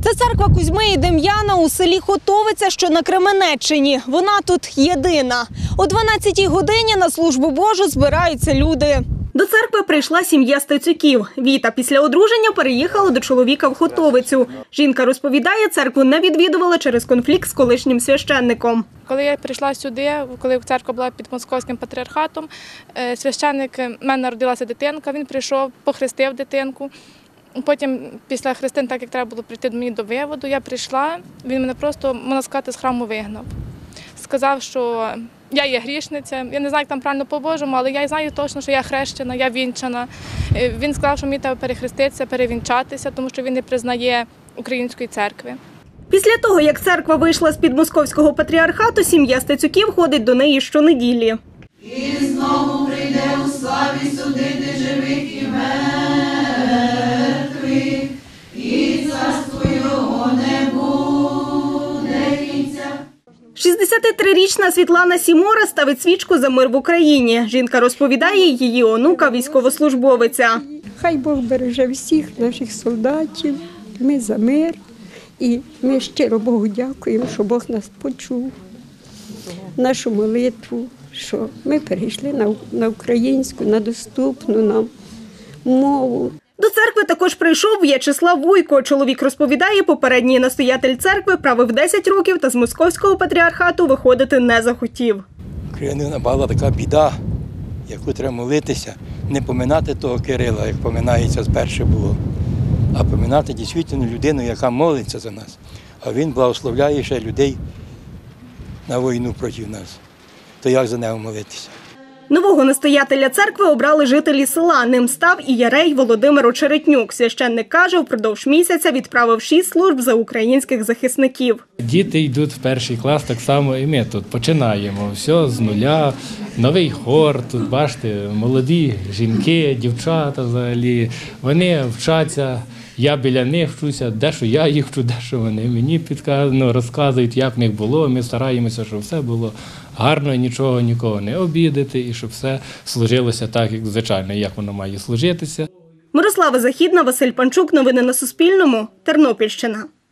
Це церква Кузьми і Дем'яна у селі Хотовиця, що на Кременеччині. Вона тут єдина. О 12-й годині на службу Божу збираються люди. До церкви прийшла сім'я Стецюків. Віта після одруження переїхала до чоловіка в Хотовицю. Жінка розповідає, церкву не відвідувала через конфлікт з колишнім священником. Коли я прийшла сюди, коли церква була під Московським патріархатом, священник, в мене народилася дитинка, він прийшов, похрестив дитинку. Потім після хрестин, так як треба було прийти мені до виводу, я прийшла, він мене просто, можна сказати, з храму вигнав. Сказав, що я є грішниця, я не знаю, як там правильно по-божому, але я знаю точно, що я хрещена, я вінчана. Він сказав, що мені треба перехреститися, перевінчатися, тому що він не признає української церкви. Після того, як церква вийшла з-під Московського патріархату, сім'я Стецюків ходить до неї щонеділі. І знову прийде у славі судити живих і мертвих, і царство його не буде кінця. 63-річна Світлана Сімора ставить свічку за мир в Україні. Жінка розповідає, її онука – військовослужбовиця. Хай Бог береже всіх наших солдатів, ми за мир. І ми щиро Богу дякуємо, що Бог нас почув, нашу молитву, що ми перейшли на українську, на доступну нам мову. До церкви також прийшов В'ячеслав Вуйко. Чоловік розповідає, попередній настоятель церкви правив 10 років та з Московського патріархату виходити не захотів. Україна напала така біда, яку треба молитися, не поминати того Кирила, як поминається спершу було, а поминати дійсно людину, яка молиться за нас. А він благословляє ще людей на війну проти нас. То як за нього молитися? Нового настоятеля церкви обрали жителі села. Ним став і єрей Володимир Очеретнюк. Священник каже, впродовж місяця відправив 6 служб за українських захисників. Діти йдуть в перший клас, так само і ми тут починаємо. Все з нуля, новий хор, тут бачите, молоді жінки, дівчата взагалі. Вони вчаться, я біля них вчуся, дещо я їх вчу, дещо вони мені розказують, як в них було. Ми стараємося, щоб все було гарно, нічого нікого не обідати і щоб все служилося так, як звичайно, як воно має служитися. Мирослава Західна, Василь Панчук. Новини на Суспільному. Тернопільщина.